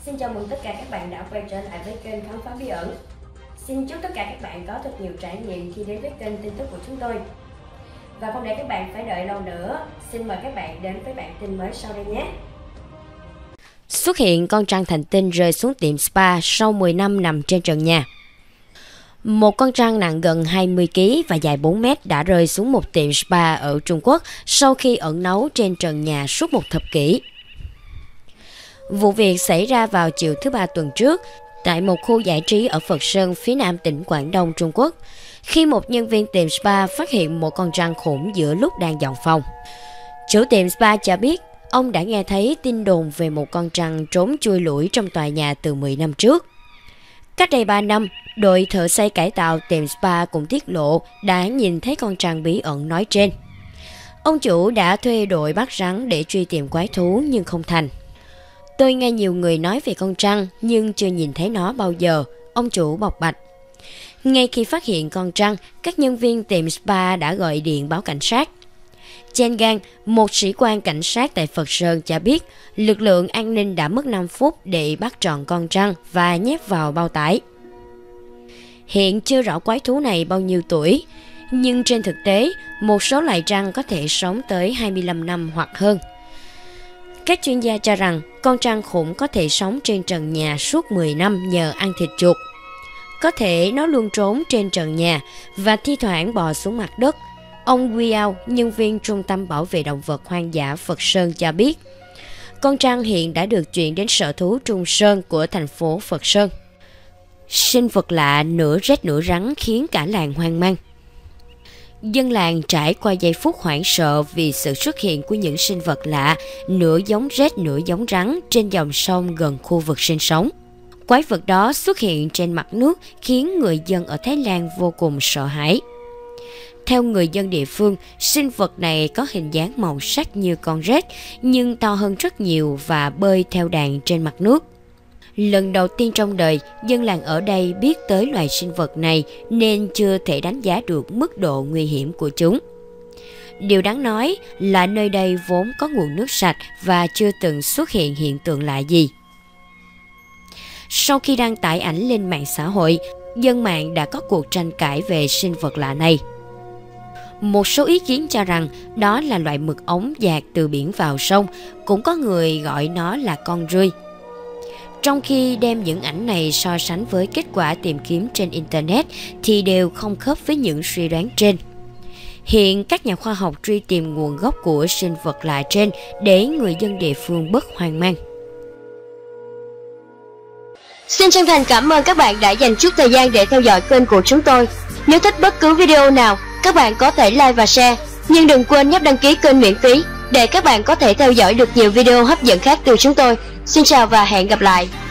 Xin chào mừng tất cả các bạn đã quay trở lại với kênh Khám phá bí ẩn. Xin chúc tất cả các bạn có thật nhiều trải nghiệm khi đến với kênh tin tức của chúng tôi. Và không để các bạn phải đợi lâu nữa, xin mời các bạn đến với bản tin mới sau đây nhé. Xuất hiện con trăng thành tinh rơi xuống tiệm spa sau 10 năm nằm trên trần nhà. Một con trăng nặng gần 20 kg và dài 4 mét đã rơi xuống một tiệm spa ở Trung Quốc sau khi ẩn náu trên trần nhà suốt một thập kỷ. Vụ việc xảy ra vào chiều thứ Ba tuần trước tại một khu giải trí ở Phật Sơn, phía nam tỉnh Quảng Đông, Trung Quốc, khi một nhân viên tiệm spa phát hiện một con trăng khủng giữa lúc đang dọn phòng. Chủ tiệm spa cho biết ông đã nghe thấy tin đồn về một con trăng trốn chui lủi trong tòa nhà từ 10 năm trước. Cách đây 3 năm, đội thợ xây cải tạo tiệm spa cũng tiết lộ đã nhìn thấy con trăng bí ẩn nói trên. Ông chủ đã thuê đội bắt rắn để truy tìm quái thú nhưng không thành. Tôi nghe nhiều người nói về con trăng nhưng chưa nhìn thấy nó bao giờ, ông chủ bộc bạch. Ngay khi phát hiện con trăng, các nhân viên tiệm spa đã gọi điện báo cảnh sát. Chen Gang, một sĩ quan cảnh sát tại Phật Sơn cho biết lực lượng an ninh đã mất 5 phút để bắt trọn con trăng và nhét vào bao tải. Hiện chưa rõ quái thú này bao nhiêu tuổi, nhưng trên thực tế, một số loài trăng có thể sống tới 25 năm hoặc hơn. Các chuyên gia cho rằng con trăng khủng có thể sống trên trần nhà suốt 10 năm nhờ ăn thịt chuột. Có thể nó luôn trốn trên trần nhà và thi thoảng bò xuống mặt đất. Ông Wiao, nhân viên Trung tâm Bảo vệ Động vật Hoang dã Phật Sơn cho biết, con trăng hiện đã được chuyển đến sở thú Trung Sơn của thành phố Phật Sơn. Sinh vật lạ nửa rết nửa rắn khiến cả làng hoang mang. Dân làng trải qua giây phút hoảng sợ vì sự xuất hiện của những sinh vật lạ, nửa giống rết nửa giống rắn trên dòng sông gần khu vực sinh sống. Quái vật đó xuất hiện trên mặt nước khiến người dân ở Thái Lan vô cùng sợ hãi. Theo người dân địa phương, sinh vật này có hình dáng màu sắc như con rết nhưng to hơn rất nhiều và bơi theo đàn trên mặt nước. Lần đầu tiên trong đời, dân làng ở đây biết tới loài sinh vật này nên chưa thể đánh giá được mức độ nguy hiểm của chúng. Điều đáng nói là nơi đây vốn có nguồn nước sạch và chưa từng xuất hiện hiện tượng lạ gì. Sau khi đăng tải ảnh lên mạng xã hội, dân mạng đã có cuộc tranh cãi về sinh vật lạ này. Một số ý kiến cho rằng đó là loại mực ống dạt từ biển vào sông, cũng có người gọi nó là con rươi. Trong khi đem những ảnh này so sánh với kết quả tìm kiếm trên Internet thì đều không khớp với những suy đoán trên. Hiện các nhà khoa học truy tìm nguồn gốc của sinh vật lạ trên để người dân địa phương bớt hoang mang. Xin chân thành cảm ơn các bạn đã dành chút thời gian để theo dõi kênh của chúng tôi. Nếu thích bất cứ video nào, các bạn có thể like và share. Nhưng đừng quên nhấp đăng ký kênh miễn phí để các bạn có thể theo dõi được nhiều video hấp dẫn khác từ chúng tôi. Xin chào và hẹn gặp lại.